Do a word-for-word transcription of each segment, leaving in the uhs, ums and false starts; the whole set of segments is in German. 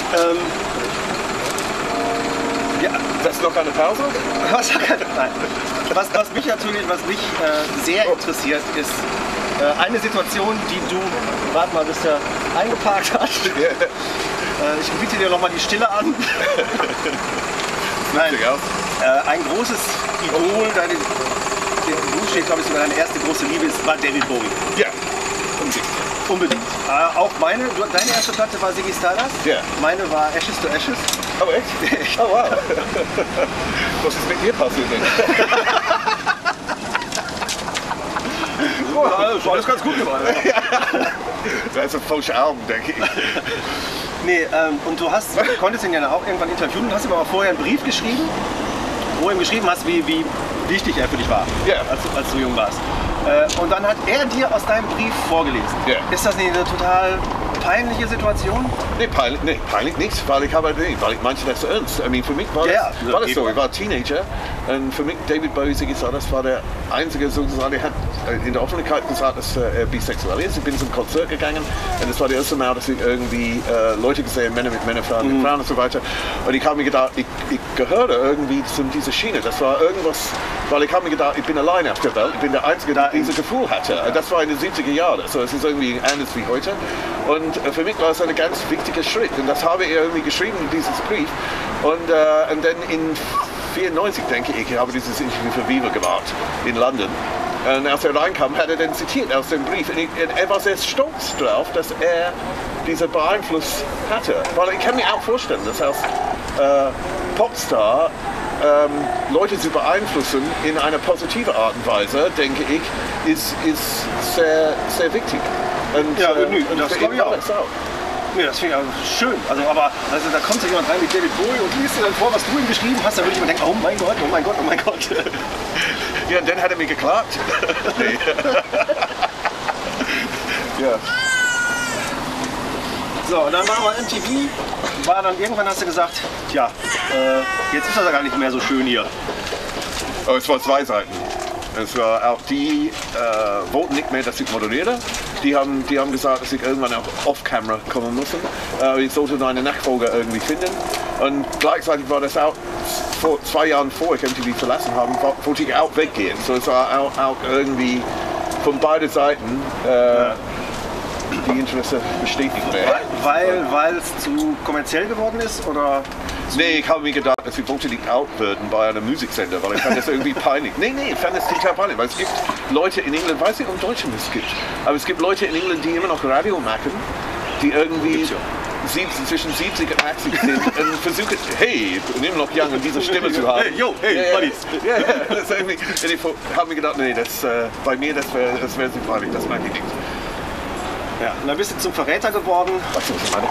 Ähm, ja, das ist noch eine Pause? Was, nein. Was, was mich natürlich, was mich äh, sehr interessiert, ist äh, eine Situation, die du, warte mal, bis der eingeparkt hast. Ja. Äh, ich biete dir noch mal die Stille an. Nein, äh, ein großes Idol, deine, du steht, glaube ich, sogar deine erste große Liebe ist, war David Bowie. Ja, unbedingt. Unbedingt. Äh, auch meine, du, deine erste Platte war Ziggy Stardust. Ja. Meine war Ashes to Ashes. Oh echt? Echt? Oh wow. Was ist mit dir passiert denn? Oh, das war alles ganz gut geworden. Das ist ein falsches Album, denke ich. Nee, ähm, und du hast, konntest ihn ja auch irgendwann interviewen und hast ihm aber vorher einen Brief geschrieben, wo du ihm geschrieben hast, wie, wie wichtig er für dich war, ja. als, als du jung warst. Äh, und dann hat er dir aus deinem Brief vorgelesen. Ja. Ist das nicht eine total peinliche Situation? Nee, peinlich, nee, peinlich nichts, weil ich habe, nee, weil ich meinte das ernst. I mean, für mich war das, ja, war das so, ich war Teenager und für mich David Bowie, Ziggy Stardust war der einzige sozusagen, der hat in der Öffentlichkeit gesagt, dass er bisexuell ist. Ich bin zum Konzert gegangen und das war das erste Mal, dass ich irgendwie äh, Leute gesehen, Männer mit Männern, Frauen mit mhm. Frauen und so weiter. Und ich habe mir gedacht, ich, ich gehörte irgendwie zu dieser Schiene. Das war irgendwas, weil ich habe mir gedacht, ich bin allein auf der Welt, ich bin der Einzige, der dieses Gefühl hatte. Ja. Das war in den siebziger Jahren, also es ist irgendwie anders wie heute. Und äh, für mich war es ein ganz wichtiger Schritt und das habe ich irgendwie geschrieben in dieses Brief. Und, äh, und dann in vierundneunzig, denke ich, ich habe dieses Interview für Viva gemacht in London. Und als er reinkam, hat er dann zitiert aus dem Brief. Und ich, er war sehr stolz darauf, dass er diesen Beeinfluss hatte. Weil ich kann mir auch vorstellen, dass als äh, Popstar ähm, Leute zu beeinflussen in einer positiven Art und Weise, denke ich, ist, ist sehr, sehr wichtig. Und, ja, äh, nö, und das glaube ich auch. Nee, das finde ich also schön. Also, aber also, da kommt so jemand rein mit David Bowie und liest dir dann vor, was du ihm geschrieben hast, dann würde ich mir denken, oh mein Gott, oh mein Gott, oh mein Gott. Ja, und dann hat er mir geklagt. Nee. Ja. So, und dann war aber M T V, war dann irgendwann hast du gesagt, tja, äh, jetzt ist das ja gar nicht mehr so schön hier. Aber es war zwei Seiten. Es war auch die äh, wollten nicht mehr, dass ich moderiere. Die haben, die haben gesagt, dass ich irgendwann auch off-camera kommen muss. Äh, ich sollte eine Nachfolger irgendwie finden. Und gleichzeitig war das auch vor zwei Jahren vor ich M T V verlassen habe, wollte ich auch weggehen. So es war auch, auch irgendwie von beiden Seiten äh, ja. die Interesse bestätigt werden. Weil weil es zu kommerziell geworden ist oder? Nee, ich habe mir gedacht, dass ich wollte nicht out werden bei einem Musiksender, weil ich fand das irgendwie peinlich. Nee, nee, ich fand das total peinlich, weil es gibt Leute in England, weiß nicht, ob Deutschland es gibt, aber es gibt Leute in England, die immer noch Radio machen, die irgendwie siebzig, zwischen siebzig und achtzig sind und versuchen, hey, ich bin immer noch young und diese Stimme zu haben. Hey, yo, hey, ja, Buddies. Ja, ja, das irgendwie, und ich habe mir gedacht, nee, das, äh, bei mir, das wäre das wär so peinlich, das mag ich nicht. Ja, und dann bist du zum Verräter geworden. Was ist das, meine?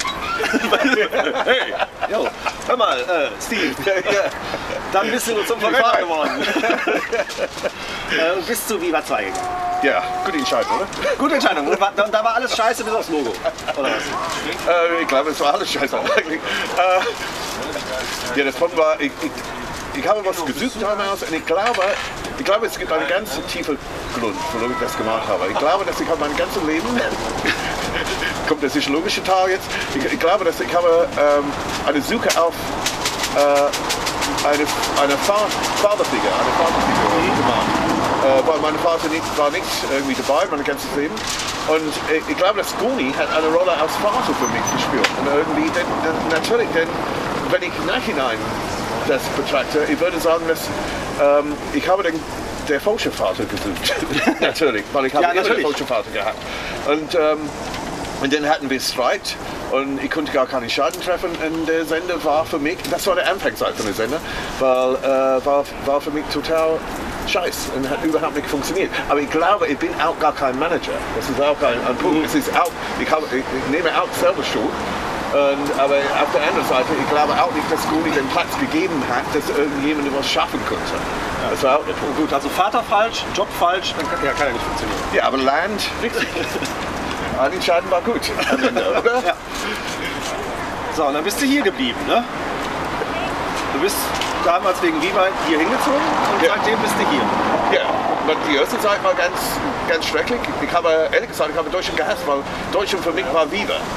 Hey, yo, hör mal, äh, Steve, dann bist du zum Verräter geworden. äh, und bist zu Viva zwei gegangen. Ja, gute Entscheidung, oder? Gute Entscheidung. Und da, da war alles scheiße bis aufs Logo, oder was? Äh, ich glaube, es war alles scheiße eigentlich. Äh, ja, das Problem war, ich, ich, ich habe was gesucht damals und ich glaube, ich glaube, es gibt einen ganz tiefen Grund, warum ich das gemacht habe. Ich glaube, dass ich habe mein ganzes Leben, kommt der psychologische Teil jetzt, ich, ich glaube, dass ich habe ähm, eine Suche auf äh, eine, eine Vaterfigur, eine Vaterfigur gemacht. Äh, weil mein Vater nicht, war nicht irgendwie dabei, mein ganzes Leben. Und äh, ich glaube, dass Goonie hat eine Rolle als Vater für mich gespielt. Und irgendwie, denn, denn, natürlich, denn wenn ich nachhinein das betrachte, ich würde sagen, dass ähm, ich habe den, der falsche Vater gesucht. Natürlich, weil ich habe ja, immer natürlich. den falschen Vater gehabt. Und, ähm, und dann hatten wir Streit und ich konnte gar keine Entscheidung treffen. Und der Sender war für mich, das war der Anfangszeit von der Sender, weil äh, war, war für mich total scheiß und hat überhaupt nicht funktioniert. Aber ich glaube, ich bin auch gar kein Manager. Das ist auch ein, ein Punkt. Es ist auch, ich, habe, ich, ich nehme auch selber Schuld. Und, aber auf der anderen Seite, ich glaube auch nicht, dass Goonie den Platz gegeben hat, dass irgendjemand was schaffen konnte. Ja. Das war auch der Punkt. Gut, also Vater falsch, Job falsch, dann kann, ja, kann ja nicht funktionieren. Ja, aber Land richtig. Ein Entscheiden war gut am Ende, oder? Ja. So, und dann bist du hier geblieben, ne? Du bist damals wegen Viva hier hingezogen und ja. seitdem bist du hier. Ja, die erste Zeit war ganz, ganz schrecklich. Ich habe, ehrlich gesagt, ich habe Deutschland gehasst, weil Deutschland für mich war Viva.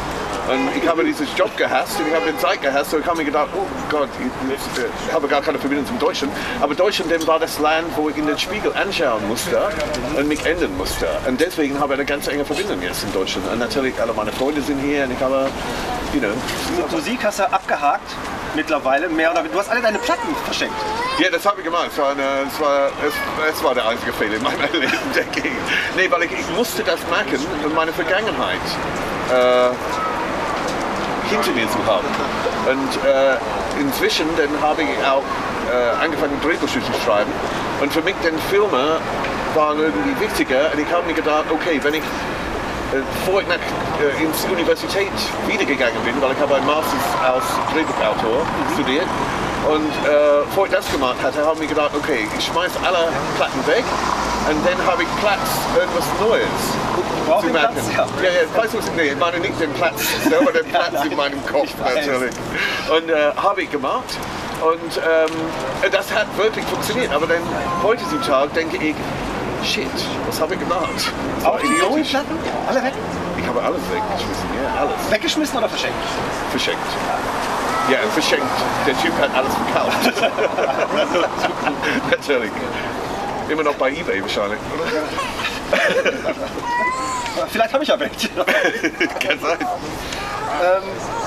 Und ich habe diesen Job gehasst und ich habe den Zeit gehasst und ich habe mir gedacht, oh Gott, ich, ich habe gar keine Verbindung zum Deutschen. Aber Deutschland war das Land, wo ich in den Spiegel anschauen musste und mich ändern musste. Und deswegen habe ich eine ganz enge Verbindung jetzt in Deutschland. Und natürlich alle meine Freunde sind hier und ich habe, you know. Mit Musik hast du abgehakt mittlerweile, mehr oder weniger. Du hast alle deine Platten verschenkt. Ja, das habe ich gemacht. Es war, eine, es, war, es, es war der einzige Fehler in meinem Leben, denke ich. Nee, weil ich, ich musste das merken und meine Vergangenheit äh, hinter mir zu haben. Und äh, inzwischen dann habe ich auch äh, angefangen, Drehbücher zu schreiben. Und für mich dann Filme waren irgendwie wichtiger. Und ich habe mir gedacht, okay, wenn ich äh, bevor ich nach, äh, ins Universität wiedergegangen bin, weil ich habe einen Master als Drehbuchautor mhm. studiert. Und äh, bevor ich das gemacht hatte, habe ich mir gedacht, okay, ich schmeiß alle Platten weg und dann habe ich Platz, irgendwas Neues zu merken. Platz, ja. Ja, ja, weißt du, nee, ich meine nicht den Platz, aber den Platz ja, in meinem Kopf natürlich. Und äh, habe ich gemacht und ähm, das hat wirklich funktioniert. Aber dann heutzutage denke ich, shit, was habe ich gemacht? Auch die neuen Platten? Alle weg? Ich habe alles weggeschmissen, ja, alles. Weggeschmissen oder verschenkt? Verschenkt. Ja, verschenkt. Der Typ hat alles verkauft. Natürlich. Immer noch bei eBay wahrscheinlich, oder? Vielleicht habe ich ja welche. Kann sein. Ähm,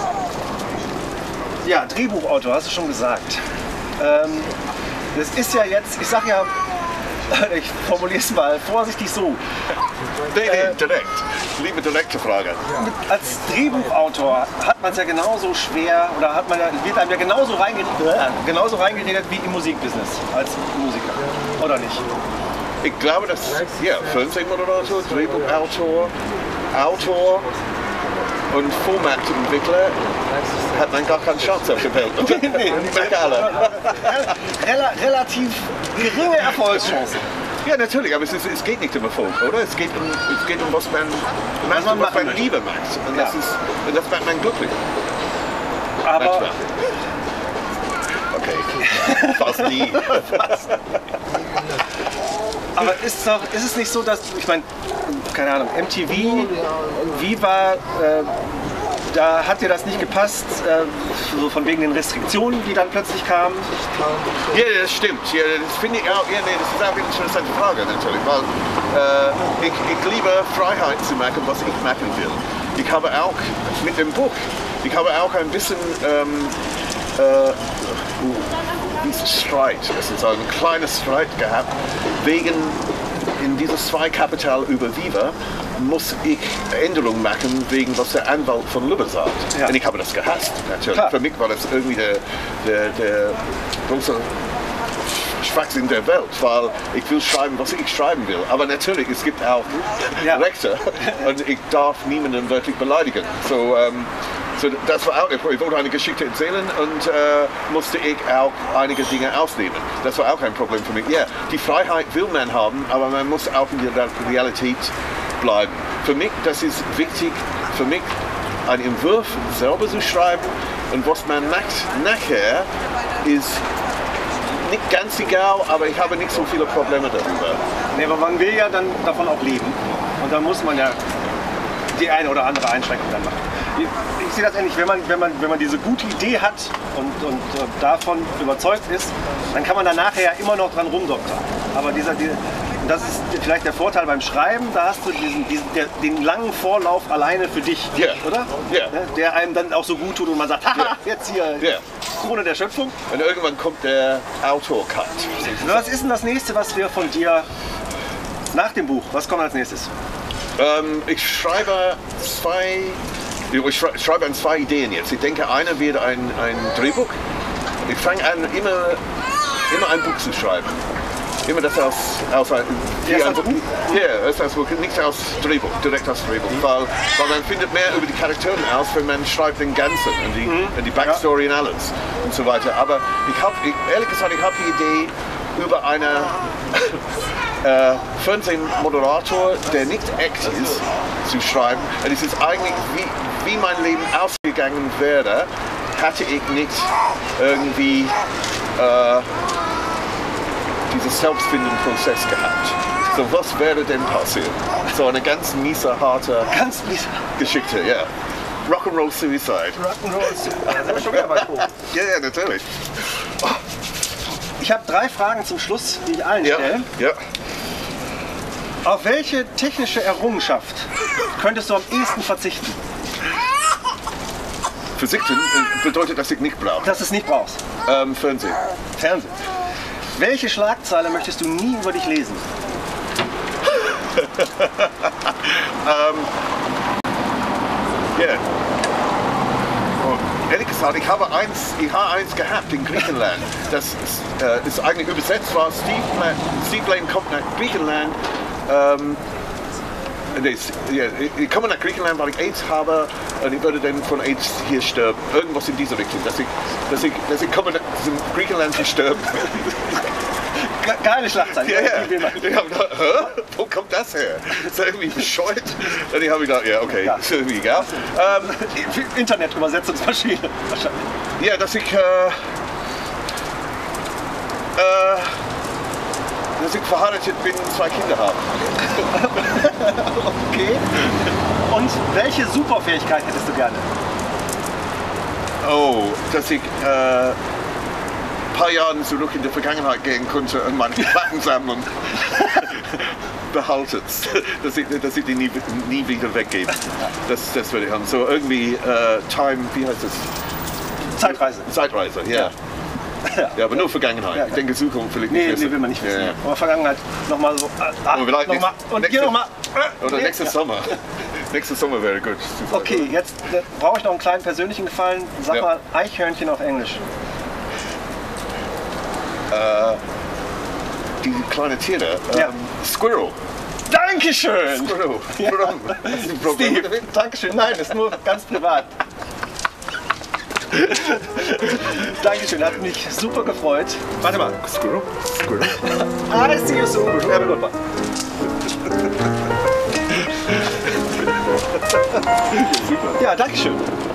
ja, Drehbuchautor, hast du schon gesagt. Ähm, das ist ja jetzt, ich sag ja, ich formuliere es mal vorsichtig so. Nee, nee, direkt. Liebe direkte Frage. Als Drehbuchautor hat man es ja genauso schwer oder hat man ja, wird einem ja genauso reingeredet, äh, genauso reingeredet wie im Musikbusiness als Musiker, oder nicht? Ich glaube, dass ja, Fernsehmoderator, Drehbuchautor, Autor und Formatentwickler hat man gar keine Chance auf der Welt. Nee, nee. Rel relativ geringe Erfolgschancen. Ja, natürlich, aber es, ist, es geht nicht um Erfolg, oder? Es geht um, es geht um was man, was man, was man lieber macht. Und das, ja. ist, und das macht man glücklich. Aber... Manchmal. Okay, fast nie. Fast. Aber ist, doch, ist es nicht so, dass, ich meine, keine Ahnung, M T V, Viva, äh, da hat dir das nicht gepasst, äh, so von wegen den Restriktionen, die dann plötzlich kamen? Ja, das stimmt. Ja, das finde ich auch, ja, nee, das ist auch eine interessante Frage natürlich, weil äh, ich, ich liebe Freiheit zu machen, was ich machen will. Ich habe auch mit dem Buch, ich habe auch ein bisschen ähm, äh, diesen Streit, das ist ein kleiner Streit gehabt, wegen in dieses zwei Kapital über Viva muss ich Änderungen machen, wegen was der Anwalt von Lübbe sagt. Ja. Und ich habe das gehasst, natürlich. Klar. Für mich war das irgendwie der, der, der große Schwachsinn der Welt, weil ich will schreiben, was ich schreiben will. Aber natürlich, es gibt auch ja. Rechte und ich darf niemanden wirklich beleidigen. So, ähm, so das war auch, ich wollte eine Geschichte erzählen und äh, musste ich auch einige Dinge ausnehmen. Das war auch ein Problem für mich. Ja, die Freiheit will man haben, aber man muss auch in der Realität bleiben. Für mich, das ist wichtig, für mich einen Entwurf selber zu schreiben und was man macht nachher ist nicht ganz egal, aber ich habe nicht so viele Probleme darüber. Nee, aber man will ja dann davon auch leben und dann muss man ja die eine oder andere Einschränkung dann machen. Ich, ich sehe das ähnlich, wenn man, wenn man, wenn man diese gute Idee hat und, und äh, davon überzeugt ist, dann kann man da nachher ja immer noch dran rumdoktern. Aber dieser, dieser, das ist vielleicht der Vorteil beim Schreiben, da hast du diesen, diesen, der, den langen Vorlauf alleine für dich, yeah. oder? Yeah. Der einem dann auch so gut tut und man sagt, haha, yeah. jetzt hier yeah. Krone der Schöpfung. Und irgendwann kommt der Autor-Cut. Was ist denn das nächste, was wir von dir nach dem Buch, was kommt als nächstes? Ähm, ich schreibe zwei, ich schreibe an zwei Ideen jetzt. Ich denke, einer wird ein, ein Drehbuch. Ich fange an, immer, immer ein Buch zu schreiben. Immer das aus, aus ein, ja, ein Buch? Ja, das aus Buch, nicht aus Drehbuch, direkt aus Drehbuch. Mhm. Weil, weil man findet mehr über die Charaktere aus, wenn man schreibt den Ganzen und die, mhm. und die Backstory ja. und alles und so weiter. Aber ich habe, ehrlich gesagt, ich habe die Idee über eine äh, Fernsehmoderator, der nicht echt ist, zu schreiben. Und es ist eigentlich, wie, wie mein Leben ausgegangen wäre, hatte ich nicht irgendwie äh, diesen Selbstfindungsprozess gehabt. So, was wäre denn passiert? So eine ganz miese, harte ganz miese Geschichte, ja. Rock'n'Roll Suicide. Rock'n'Roll Suicide. Da sind wir schon wieder weit hoch. Ja, ja, natürlich. Ich habe drei Fragen zum Schluss, die ich allen Ja, stelle. ja. Auf welche technische Errungenschaft könntest du am ehesten verzichten? Verzichten äh, bedeutet, dass ich nicht brauche. Dass du es nicht brauchst. Ähm, Fernsehen. Fernsehen. Welche Schlagzeile möchtest du nie über dich lesen? ähm, yeah. Oh, ehrlich gesagt, ich habe eins, ich habe eins gehabt in Griechenland. Das ist, äh, ist eigentlich übersetzt war, Steve, La Steve Lane kommt nach Griechenland. Ähm, nee, ja, ich komme nach Griechenland, weil ich AIDS habe und ich würde dann von AIDS hier sterben. Irgendwas in dieser Richtung, dass ich, dass ich, dass ich komme nach Griechenland zu sterben. Ge geile Schlagzeile. Ja, ja. Ich habe gedacht, hä? Wo kommt das her? Das ist irgendwie bescheuert. Und ich habe gedacht, ja, okay, Ja. ist irgendwie egal. Ähm, Internet-Übersetzungsmaschine wahrscheinlich. ja, dass ich, äh, äh, dass ich verheiratet bin und zwei Kinder habe. Okay. Und welche Superfähigkeit hättest du gerne? Oh, dass ich äh, ein paar Jahre zurück in die Vergangenheit gehen konnte und meine Plattensammlung behalten. Dass ich, dass ich die nie, nie wieder weggebe. Das, das würde ich haben. So irgendwie äh, Time, wie heißt das? Zeitreise. Zeitreise, ja. Ja, ja, aber nur Vergangenheit. Ja, Ich denke, Zukunft will ich Nee, nicht nee, will man nicht wissen. Ja, ja. Aber Vergangenheit nochmal so. Äh, ah, Aber vielleicht noch mal, nächste- und hier nächste- nochmal. Oder nächstes ja. Sommer. Nächstes Sommer wäre gut. Okay, jetzt äh, brauche ich noch einen kleinen persönlichen Gefallen. Sag Ja. mal Eichhörnchen auf Englisch. Die kleinen Tiere. Ja. Ähm, Squirrel. Dankeschön! Squirrel. Ja. Warum? Was ist ein Problem Steve, damit? Dankeschön. Nein, das ist nur ganz privat. Dankeschön, hat mich super gefreut. Warte mal. Squirrel? Squirrel. I see you soon. Have a good one. Ja, Dankeschön.